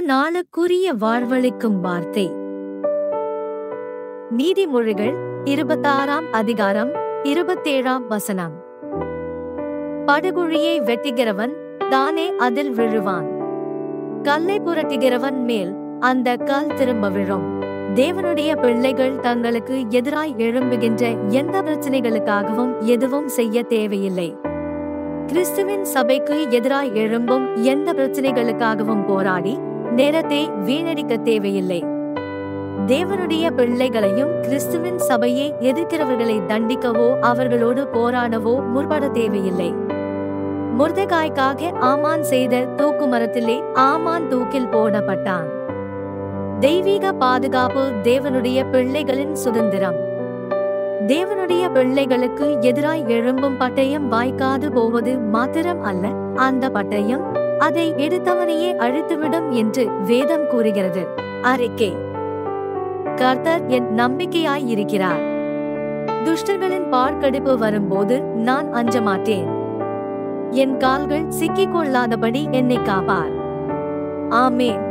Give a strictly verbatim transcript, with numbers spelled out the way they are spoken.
நாளுக்குரிய வாழ்வளிக்கும் வார்த்தை. நீதிமொழிகள் இருபத்தாறாம் அதிகாரம் இருபத்தேழாம் வசனம். படுகுழியை வெட்டுகிறவன் தானே அதில் விழுவான். கல்லை புரட்டுகிறவன் மேல் அந்த கல் திரும்ப விழும். தேவனுடைய பிள்ளைகள் தங்களுக்கு எதிராய் எழும்புகின்ற எந்த பிரச்சனைகளுக்காகவும் எதுவும் செய்ய தேவையில்லை. கிறிஸ்துவின் சபைக்கு எதிராய் எழும்பும் எந்த பிரச்சனைகளுக்காகவும் போராடி நேரத்தை வீணடிக்க தேவையில்லை. தேவனுடைய பிள்ளைகளையும் கிறிஸ்துவின் சபையை எதிர்க்கிறவர்களை தண்டிக்கவோ அவர்களோடு போராடவோ முற்பட தேவையில்லை. மொர்தெகாய்க்காக ஆமான் செய்த தூக்கு மரத்திலே ஆமான் தூக்கில் போடப்பட்டான். தெய்வீக பாதுகாப்பு தேவனுடைய பிள்ளைகளின் சுதந்திரம். தேவனுடைய பிள்ளைகளுக்கு எதிராய் எழும்பும் பட்டயம் வாய்க்காது போவது மாத்திரம் அல்ல, அந்த பட்டயம் அதை எடுத்தவனையே அழித்துவிடும் என்று வேதம் கூறுகிறது. அறிக்கை: கர்த்தர் என் நம்பிக்கையாய் இருக்கிறார். துஷ்டர்களின் பார்க்கடிப்பு வரும்போது நான் அஞ்ச மாட்டேன். என் கால்கள் சிக்கிக் கொள்ளாதபடி என்னை காப்பார். ஆமென்.